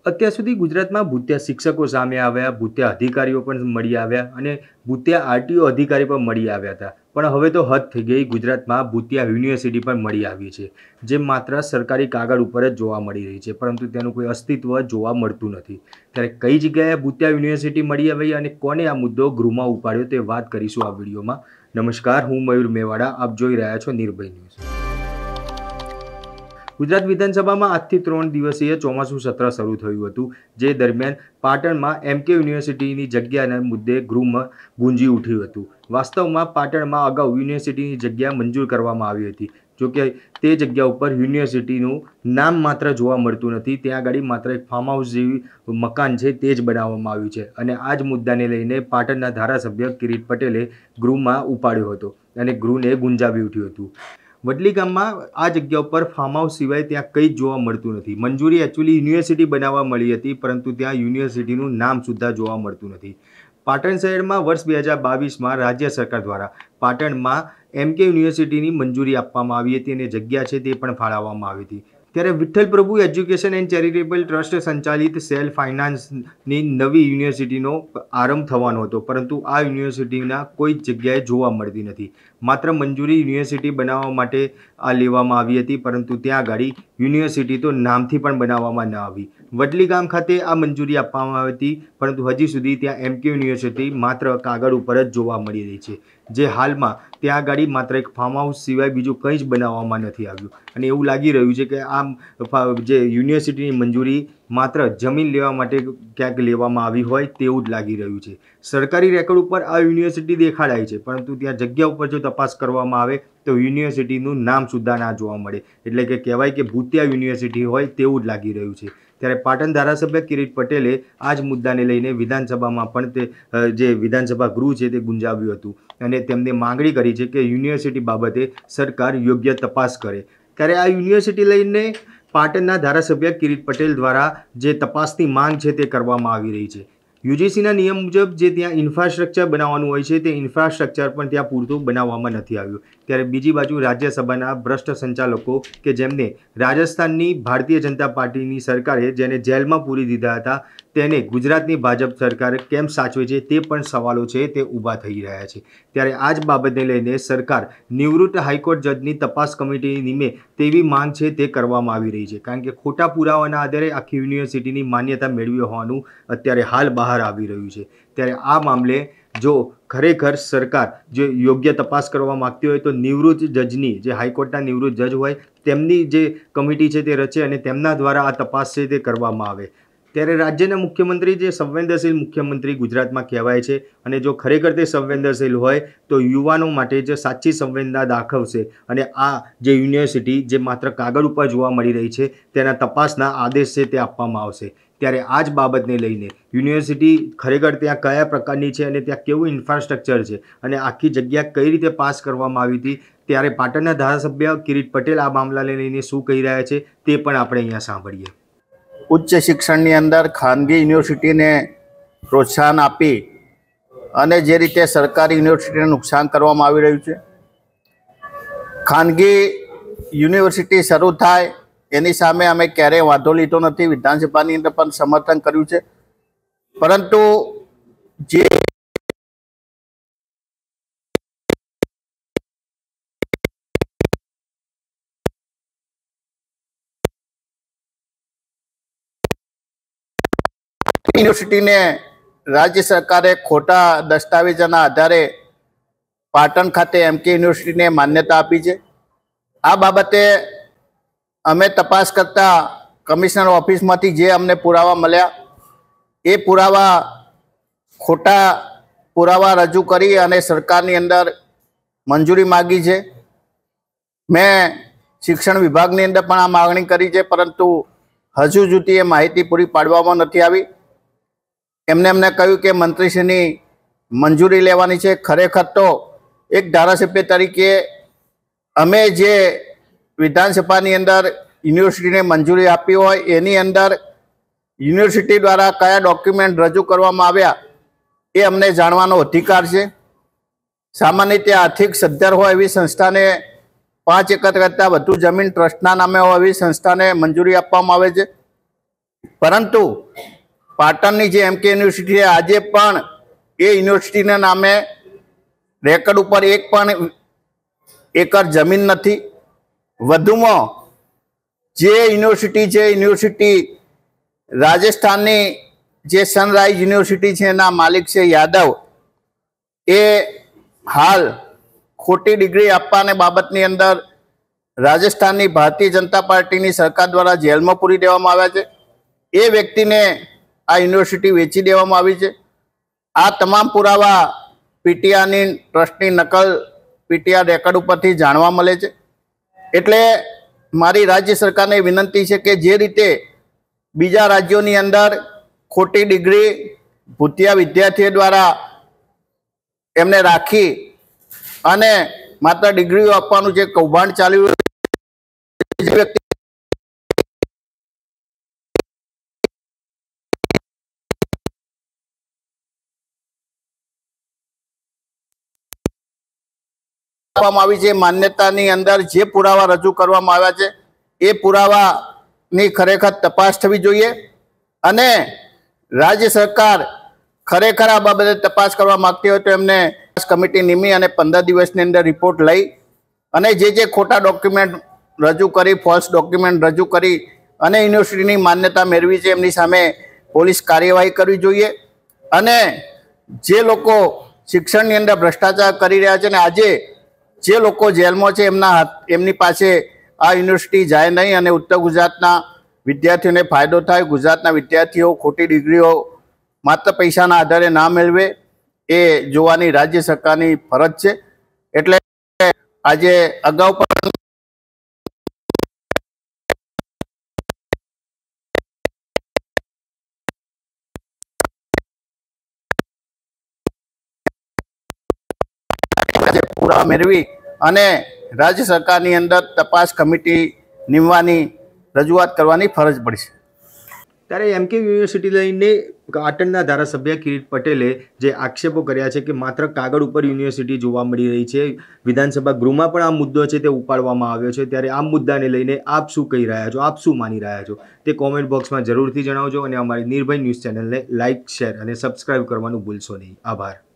અત્યાર સુધી ગુજરાતમાં ભૂતિયા શિક્ષકો સામે આવ્યા, ભૂતિયા અધિકારીઓ પણ મળી આવ્યા અને ભૂતિયા આરટીઓ અધિકારી પણ મળી આવ્યા હતા. પણ હવે તો હદ થઈ ગઈ, ગુજરાતમાં ભૂતિયા યુનિવર્સિટી પણ મળી આવી છે, જે માત્ર સરકારી કાગળ ઉપર જ જોવા મળી રહી છે, પરંતુ તેનું કોઈ અસ્તિત્વ જોવા મળતું નથી. ત્યારે કઈ જગ્યાએ ભૂતિયા યુનિવર્સિટી મળી આવી અને કોને આ મુદ્દો ગૃહમાં ઉપાડ્યો તે વાત કરીશું આ વિડીયોમાં. નમસ્કાર, હું મયુર મેવાડા, આપ જોઈ રહ્યા છો નિર્ભય ન્યૂઝ. ગુજરાત વિધાનસભામાં આજથી 3 દિવસીય ચોમાસું સત્ર શરૂ થયું હતું, જે દરમિયાન પાટણમાં MK યુનિવર્સિટીની જગ્યાના મુદ્દે ગૃહમાં ગુંજી ઉઠ્યું હતું. વાસ્તવમાં પાટણમાં અગાઉ યુનિવર્સિટીની જગ્યા મંજૂર કરવામાં આવી હતી, જોકે તે જગ્યા ઉપર યુનિવર્સિટીનું નામ માત્ર જોવા મળતું નથી. ત્યાં આગળ માત્ર એક ફાર્મ હાઉસ જેવી મકાન છે તે જ બનાવવામાં આવ્યું છે અને આ જ મુદ્દાને લઈને પાટણના ધારાસભ્ય કિરીટ પટેલે ગૃહમાં ઉપાડ્યો હતો અને ગૃહને ગુંજાવી ઉઠ્યું હતું. વડલી ગામમાં આ જગ્યા ઉપર ફાર્મ હાઉસ સિવાય ત્યાં કંઈ જ જોવા મળતું નથી. મંજૂરી એકચ્યુઅલી યુનિવર્સિટી બનાવવા મળી હતી, પરંતુ ત્યાં યુનિવર્સિટીનું નામ સુદ્ધા જોવા મળતું નથી. પાટણ શહેરમાં વર્ષ 2022માં રાજ્ય સરકાર દ્વારા પાટણમાં MK યુનિવર્સિટીની મંજૂરી આપવામાં આવી હતી અને જગ્યા છે તે પણ ફાળવવામાં આવી હતી. ત્યારે Vitthal Prabhu education and charitable trust સંચાલિત સેલ્ફ ફાઇનાન્સની નવી યુનિવર્સિટીનો આરંભ થવાનો હતો, પરંતુ આ યુનિવર્સિટીના કોઈ જગ્યાએ જોવા મળતી નથી. માત્ર મંજૂરી યુનિવર્સિટી બનાવવા માટે આ લેવામાં આવી હતી, પરંતુ ત્યાં આગળ યુનિવર્સિટી તો નામથી પણ બનાવવામાં ન આવી. વડલી ગામ ખાતે આ મંજૂરી આપવામાં આવી હતી, પરંતુ હજી સુધી ત્યાં MK યુનિવર્સિટી માત્ર કાગળ ઉપર જ જોવા મળી રહી છે, જે હાલમાં ત્યાં આગળ માત્ર એક ફાર્મ હાઉસ સિવાય બીજું કંઈ જ બનાવવામાં નથી આવ્યું. અને એવું લાગી રહ્યું છે કે આ જે યુનિવર્સિટીની મંજૂરી માત્ર જમીન લેવા માટે ક્યાંક લેવામાં આવી હોય તેવું જ લાગી રહ્યું છે. સરકારી રેકોર્ડ ઉપર આ યુનિવર્સિટી દેખાડાય છે, પરંતુ ત્યાં જગ્યા ઉપર જો તપાસ કરવામાં આવે તો યુનિવર્સિટીનું નામ સુદ્ધા ના જોવા મળે, એટલે કે કહેવાય કે ભૂતિયા યુનિવર્સિટી હોય તેવું જ લાગી રહ્યું છે. ત્યારે પાટણ ધારાસભ્ય કિરીટ પટેલે આ જ મુદ્દાને લઈને વિધાનસભામાં પણ તે જે વિધાનસભા ગૃહ છે તે ગુંજાવ્યું હતું અને તેમને માંગણી કરી છે કે યુનિવર્સિટી બાબતે સરકાર યોગ્ય તપાસ કરે. ત્યારે આ યુનિવર્સિટી લઈને પાટણના ધારાસભ્ય કિરીટ પટેલ દ્વારા જે તપાસની માંગ છે તે કરવામાં આવી રહી છે. UGCના નિયમ મુજબ જે ત્યાં ઇન્ફ્રાસ્ટ્રક્ચર બનાવવાનું હોય છે તે ઇન્ફ્રાસ્ટ્રક્ચર પણ ત્યાં પૂરતું બનાવવામાં નથી આવ્યું. ત્યારે બીજી બાજુ રાજ્યસભાના ભ્રષ્ટ સંચાલકો કે જેમને રાજસ્થાનની ભારતીય જનતા પાર્ટીની સરકારે જેને જેલમાં પૂરી દીધા હતા, તેને ગુજરાતની ભાજપ સરકાર કેમ સાચવે છે તે પણ સવાલો છે તે ઊભા થઈ રહ્યા છે. ત્યારે આ જ બાબતને લઈને સરકાર નિવૃત્ત હાઈકોર્ટ જજની તપાસ કમિટી નિમે તેવી માંગ છે તે કરવામાં આવી રહી છે, કારણ કે ખોટા પુરાવાના આધારે આખી યુનિવર્સિટીની માન્યતા મેળવી હોવાનું અત્યારે હાલ બહાર આવી રહ્યું છે. ત્યારે આ મામલે જો ખરેખર સરકાર જો યોગ્ય તપાસ કરવા માગતી હોય તો નિવૃત્ત જજની, જે હાઈકોર્ટના નિવૃત્ત જજ હોય તેમની જે કમિટી છે તે રચે અને તેમના દ્વારા આ તપાસ છે તે કરવામાં આવે. ત્યારે રાજ્યના મુખ્યમંત્રી જે સંવેદનશીલ મુખ્યમંત્રી ગુજરાતમાં કહેવાય છે અને જો ખરેખર તે સંવેદનશીલ હોય તો યુવાનો માટે જે સાચી સંવેદના દાખવશે અને આ જે યુનિવર્સિટી જે માત્ર કાગળ ઉપર જોવા મળી રહી છે તેના તપાસના આદેશ છે તે આપવામાં આવશે. ત્યારે આ જ બાબતને લઈને યુનિવર્સિટી ખરેખર ત્યાં કયા પ્રકારની છે અને ત્યાં કેવું ઇન્ફ્રાસ્ટ્રક્ચર છે અને આખી જગ્યા કઈ રીતે પાસ કરવામાં આવી હતી, ત્યારે પાટણના ધારાસભ્ય કિરીટ પટેલ આ મામલાને લઈને શું કહી રહ્યા છે તે પણ આપણે અહીંયા સાંભળીએ. ઉચ્ચ શિક્ષણની અંદર ખાનગી યુનિવર્સિટીને પ્રોત્સાહન આપી અને જે રીતે સરકારી યુનિવર્સિટીને નુકસાન કરવામાં આવી રહ્યું છે, ખાનગી યુનિવર્સિટી શરૂ થાય એની સામે અમે ક્યારેય વાંધો લીધો નથી. વિધાનસભાની અંદર પણ સમર્થન કર્યું છે, પરંતુ જે યુનિવર્સિટીને રાજ્ય સરકારે ખોટા દસ્તાવેજોના આધારે પાટણ ખાતે MK યુનિવર્સિટીને માન્યતા આપી છે. આ બાબતે અમે તપાસ કરતા કમિશનર ઓફિસમાંથી જે અમને પુરાવા મળ્યા એ ખોટા પુરાવા રજૂ કરી અને સરકારની અંદર મંજૂરી માગી છે. મેં શિક્ષણ વિભાગની અંદર પણ આ માગણી કરી છે, પરંતુ હજુ સુધી એ માહિતી પૂરી પાડવામાં નથી આવી. એમને કહ્યું કે મંત્રીશ્રીની મંજૂરી લેવાની છે. ખરેખર તો એક ધારાસભ્ય તરીકે અમે જે વિધાનસભાની અંદર યુનિવર્સિટીને મંજૂરી આપી હોય એની અંદર યુનિવર્સિટી દ્વારા કયા ડોક્યુમેન્ટ રજૂ કરવામાં આવ્યા એ અમને જાણવાનો અધિકાર છે. સામાન્ય રીતે આર્થિક સદ્ધર હોય એવી સંસ્થાને 5 એકર કરતાં વધુ જમીન ટ્રસ્ટના નામે હોય એવી સંસ્થાને મંજૂરી આપવામાં આવે છે. પરંતુ પાટણની જે એમકે યુનિવર્સિટી છે આજે પણ એ યુનિવર્સિટીના નામે રેકર્ડ ઉપર એક પણ એકર જમીન નથી. વધુમાં જે યુનિવર્સિટી છે યુનિવર્સિટી રાજસ્થાનની જે સનરાઈઝ યુનિવર્સિટી છે એના માલિક છે યાદવ, એ હાલ ખોટી ડિગ્રી આપવાને બાબતની અંદર રાજસ્થાનની ભારતીય જનતા પાર્ટીની સરકાર દ્વારા જેલમાં પૂરી દેવામાં આવ્યા છે. એ વ્યક્તિને આ યુનિવર્સિટી વેચી દેવામાં આવી છે. આ તમામ પુરાવા પીટીઆરની ટ્રસ્ટની નકલ પીટીઆર રેકર્ડ ઉપરથી જાણવા મળે છે. એટલે મારી રાજ્ય સરકારને વિનંતી છે કે જે રીતે બીજા રાજ્યોની અંદર ખોટી ડિગ્રી ભૂતિયા વિદ્યાર્થીઓ દ્વારા એમને રાખી અને માત્ર ડિગ્રીઓ આપવાનું જે કૌભાંડ ચાલ્યું વ્યક્તિ આવી છે, માન્યતાની અંદર જે પુરાવા રજૂ કરવામાં આવ્યા છે એ પુરાવાની ખરેખર તપાસ થવી જોઈએ અને રાજ્ય સરકાર ખરેખર આ બાબતે તપાસ કરવા માંગતી હોય તો એમને કમિટી નિમી અને 15 દિવસની અંદર રિપોર્ટ લઈ અને જે ખોટા ડોક્યુમેન્ટ રજૂ કરી, ફોલ્સ ડોક્યુમેન્ટ રજૂ કરી અને યુનિવર્સિટીની માન્યતા મેળવી છે એમની સામે પોલીસ કાર્યવાહી કરવી જોઈએ. અને જે લોકો શિક્ષણની અંદર ભ્રષ્ટાચાર કરી રહ્યા છે ને આજે જે લોકો જેલમાં છે એમની પાસે આ યુનિવર્સિટી જાય નહીં અને ઉત્તર ગુજરાતના વિદ્યાર્થીઓને ફાયદો થાય, ગુજરાતના વિદ્યાર્થીઓ ખોટી ડિગ્રીઓ માત્ર પૈસાના આધારે ના મેળવે એ જોવાની રાજ્ય સરકારની ફરજ છે. એટલે આજે અગાઉ પણ પુરાવા મેળવી અને રાજ્ય સરકારની અંદર તપાસ કમિટી નિમવાની રજૂઆત કરવાની ફરજ પડશે. ત્યારે એમકે યુનિવર્સિટી લઈને પાટણના ધારાસભ્ય કિરીટ પટેલે જે આક્ષેપો કર્યા છે કે માત્ર કાગળ ઉપર યુનિવર્સિટી જોવા મળી રહી છે, વિધાનસભા ગૃહમાં પણ આ મુદ્દો છે તે ઉપાડવામાં આવ્યો છે. ત્યારે આ મુદ્દાને લઈને આપ શું કહી રહ્યા છો, આપ શું માની રહ્યા છો તે કોમેન્ટ બોક્સમાં જરૂરથી જણાવજો અને અમારી નિર્ભય ન્યૂઝ ચેનલને લાઇક, શેર અને સબસ્ક્રાઇબ કરવાનું ભૂલશો નહીં. આભાર.